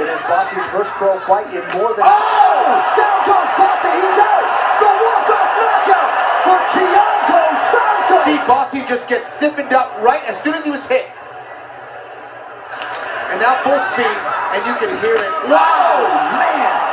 It is Bossie's first pro fight in more than... Oh! Down goes Bossie, he's out! The walk-off knockout for Thiago Santos! See, Bossie just gets stiffened up right as soon as he was hit. And now full speed, and you can hear it. Wow, man!